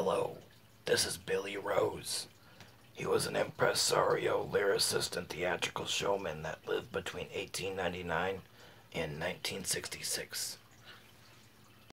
Hello, this is Billy Rose. He was an impresario, lyricist, and theatrical showman that lived between 1899 and 1966.